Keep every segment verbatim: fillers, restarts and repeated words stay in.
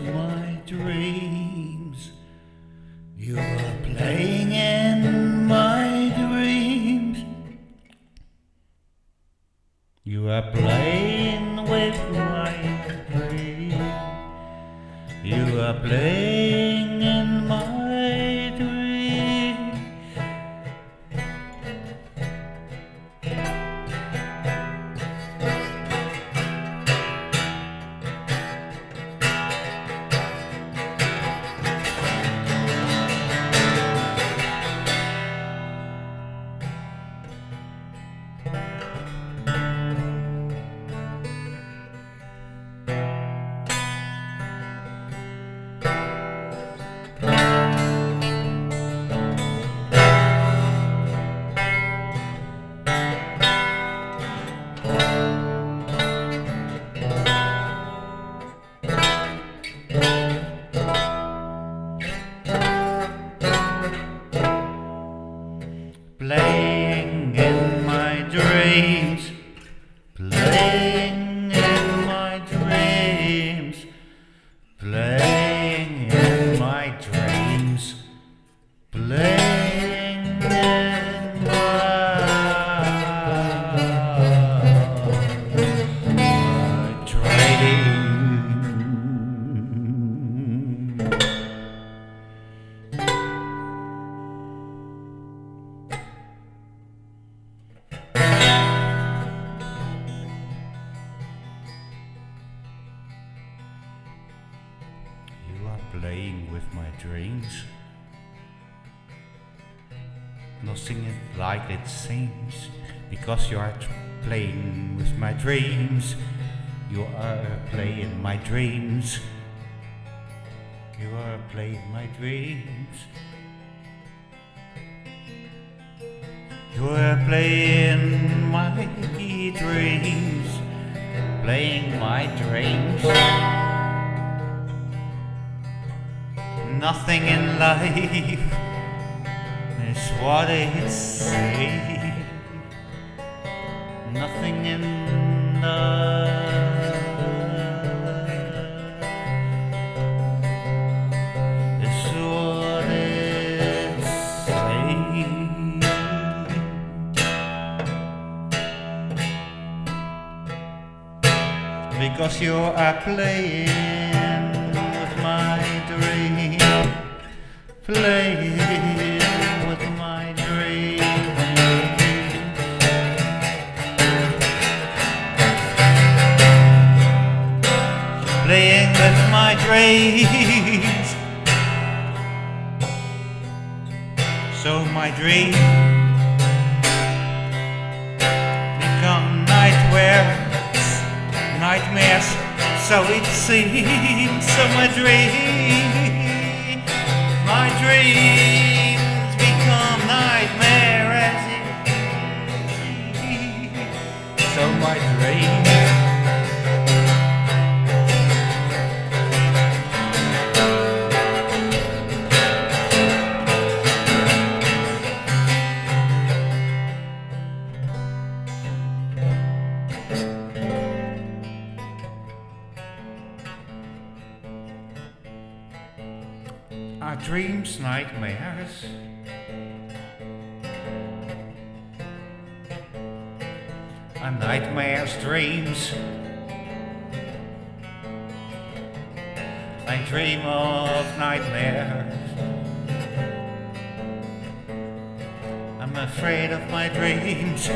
my dreams. You are playing in my dreams. You are playing with my dreams. You are playing in my dreams. Playing in my dreams, playing in my dreams, playing in my dreams, playing in my, my dreams. You are playing with my dreams. Nothing is like it seems, because you are playing with my dreams. You are playing my dreams. You are playing my dreams. You are playing my dreams. Playing my dreams. Nothing in life is what it seems. Nothing in life is what it seems. Because you are playing with my dreams. Playing with my dreams. Playing with my dreams. So my dreams become nightmares, nightmares, so it seems. So my dreams My dreams become nightmare as it is. So my dreams Our dreams nightmares. Our nightmares dreams. I dream of nightmares. I'm afraid of my dreams.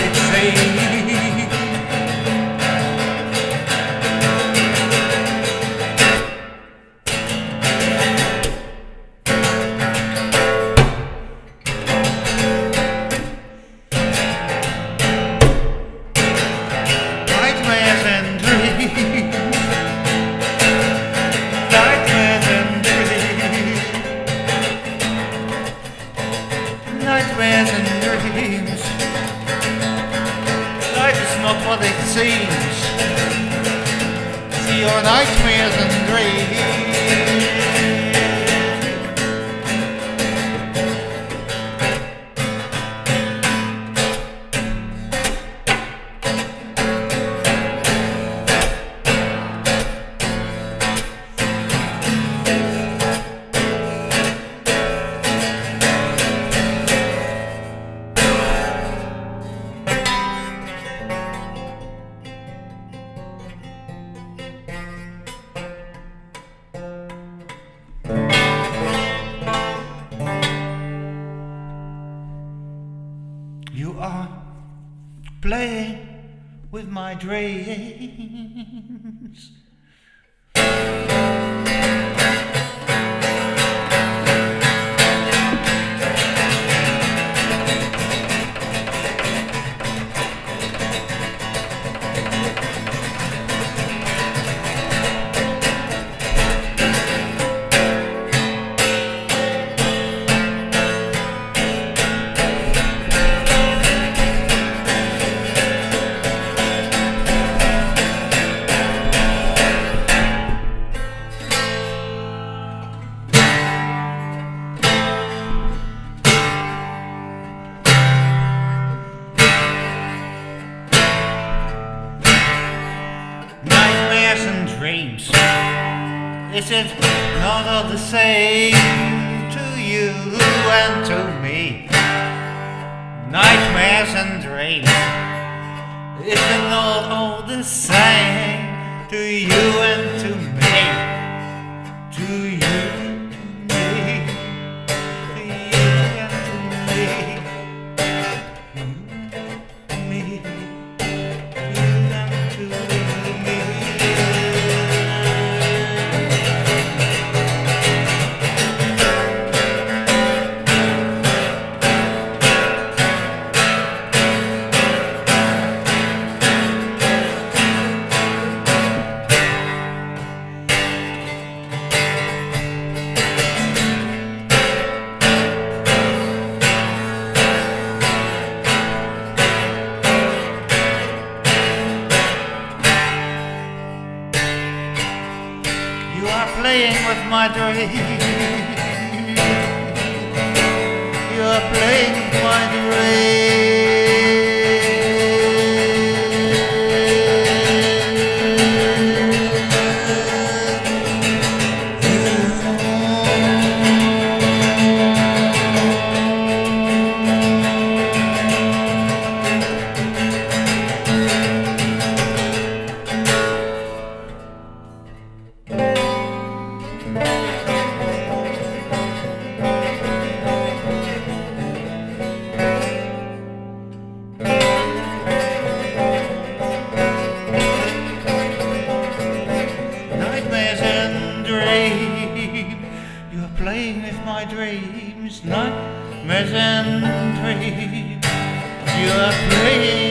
it seems. Nightmares and dreams, nightmares and dreams, nightmares and dreams. Life is not what it seems. See your nightmares and dreams. You are playing with my dreams. Dreams. Is it not all the same to you and to me? Nightmares and dreams. Is it not all the same to you and to me? To you and me. To you and to me. To me. To you and to me. You are playing with my dreams. You are playing with my dreams. You're playing with my dreams, nightmares and dreams. You are playing.